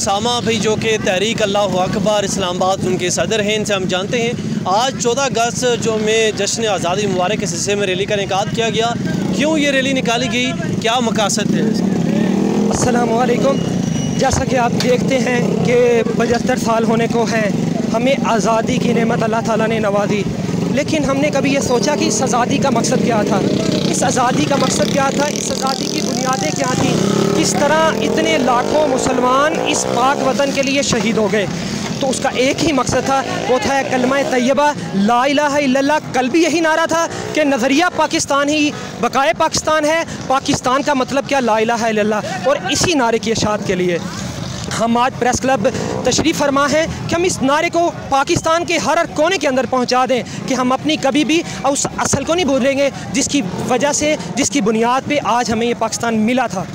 उसामा भाई जो कि तहरीक अल्लाह अकबर इस्लामाबाद उनके सदर हैं, इनसे हम जानते हैं आज 14 अगस्त जो में जश्न आज़ादी मुबारक के सिलसिले में रैली का इनेकाद किया गया, क्यों ये रैली निकाली गई, क्या मकासद है? अस्सलामु अलैकुम। जैसा कि आप देखते हैं कि 75 साल होने को हैं, हमें आज़ादी की नेमत अल्लाह ताला ने नवाजी, लेकिन हमने कभी ये सोचा कि इस आज़ादी का मकसद क्या था, इस आज़ादी का मकसद क्या था, इस आज़ादी की बुनियादें क्या थी, किस तरह इतने लाखों मुसलमान इस पाक वतन के लिए शहीद हो गए। तो उसका एक ही मकसद था, वो था कलमा तैयबा ला इलाहा इल्लल्लाह। कल भी यही नारा था कि नज़रिया पाकिस्तान ही बकाए पाकिस्तान है, पाकिस्तान का मतलब क्या, ला इलाहा इल्लल्लाह। और इसी नारे की इशाअत के लिए हम आज प्रेस क्लब तशरीफ़ फरमा है कि हम इस नारे को पाकिस्तान के हर कोने के अंदर पहुंचा दें कि हम अपनी कभी भी उस असल को नहीं भूलेंगे जिसकी वजह से, जिसकी बुनियाद पे आज हमें ये पाकिस्तान मिला था।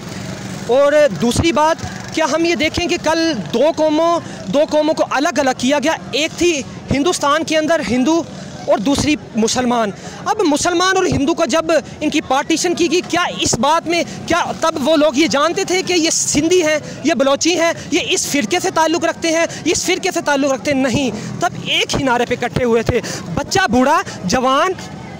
और दूसरी बात, क्या हम ये देखें कि कल दो कौमों को अलग अलग किया गया। एक थी हिंदुस्तान के अंदर हिंदू और दूसरी मुसलमान। अब मुसलमान और हिंदू का जब इनकी पार्टीशन की गई, क्या इस बात में, क्या तब वो लोग ये जानते थे कि ये सिंधी हैं, ये बलोची हैं, ये इस फ़िरके से ताल्लुक़ रखते हैं, इस फ़िरके से ताल्लुक़ रखते हैं? नहीं, तब एक ही नारे पे इकट्ठे हुए थे। बच्चा, बूढ़ा, जवान,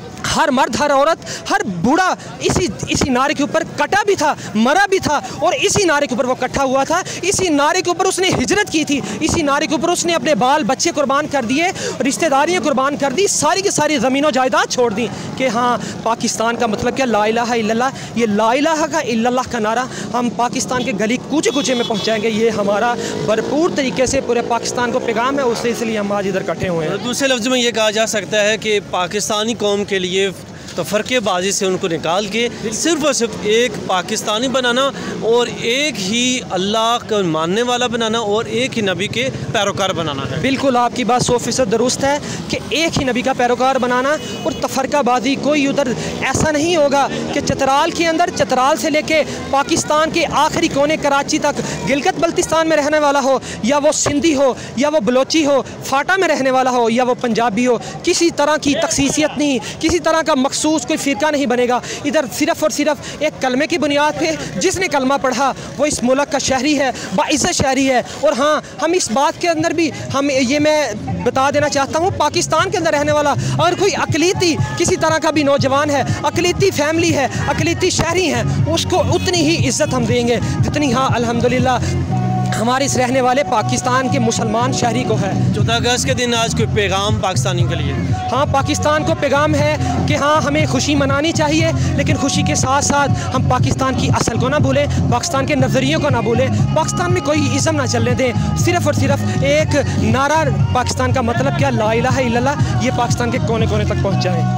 हर मर्द, हर औरत, हर बूढ़ा इसी नारे के ऊपर कटा भी था, मरा भी था, और इसी नारे के ऊपर वो इकट्ठा हुआ था। इसी नारे के ऊपर उसने हिजरत की थी, इसी नारे के ऊपर उसने अपने बाल बच्चे कुर्बान कर दिए, रिश्तेदारियाँ कुर्बान कर दी, सारी की सारी ज़मीनों जायदाद छोड़ दी कि हाँ, पाकिस्तान का मतलब क्या, ला इलाहा इल्लल्लाह। ये ला इलाहा का इल्लल्लाह का नारा हम पाकिस्तान के गली कूचे कूचे में पहुँचाएँगे। ये हमारा भरपूर तरीके से पूरे पाकिस्तान को पैगाम है, उससे इसलिए हम आज इधर इकट्ठे हुए हैं। दूसरे लफ्ज़ में ये कहा जा सकता है कि पाकिस्तानी कौम के लिए तो फ़र्क़ेबाज़ी से उनको निकाल के सिर्फ़ और सिर्फ एक पाकिस्तानी बनाना और एक ही अल्लाह को मानने वाला बनाना और एक ही नबी के पैरोकार बनाना है। बिल्कुल, आपकी बात 100% दुरुस्त है कि एक ही नबी का पैरोकार बनाना और तफ़रक़ाबाज़ी कोई उधर ऐसा नहीं होगा कि चतराल के अंदर, चतराल से लेके पाकिस्तान के आखिरी कोने कराची तक, गिलगित बल्तिस्तान में रहने वाला हो, या वो सिंधी हो, या वो बलोची हो, फाटा में रहने वाला हो, या वो पंजाबी हो, किसी तरह की तखसीसियत नहीं, किसी तरह का मखसूस कोई फ़िरका नहीं बनेगा। इधर सिर्फ़ और सिर्फ एक कलमे की बुनियाद पे जिसने कलमा पढ़ा वो इस मुल्क का शहरी है, बाइज़्ज़त शहरी है। और हाँ, हम इस बात के अंदर भी मैं बता देना चाहता हूँ, पाकिस्तान के अंदर रहने वाला अगर कोई अक़लीती किसी तरह का भी नौजवान है, अक़लीती फैमिली है, अक़लीती शहरी है, उसको उतनी ही इज़्ज़त हम देंगे जितनी हाँ अल्हम्दुलिल्लाह हमारे इस रहने वाले पाकिस्तान के मुसलमान शहरी को है। 14 अगस्त के दिन आज कोई पैगाम पाकिस्तानी के लिए? हाँ, पाकिस्तान को पैगाम है कि हाँ, हमें खुशी मनानी चाहिए, लेकिन खुशी के साथ साथ हम पाकिस्तान की असल को ना भूलें, पाकिस्तान के नज़रियों को ना भूलें, पाकिस्तान में कोई इज़्म ना चलने दें। सिर्फ़ और सिर्फ एक नारा, पाकिस्तान का मतलब क्या, ला इलाहा इल्लल्लाह, ये पाकिस्तान के कोने कोने तक पहुँच जाए।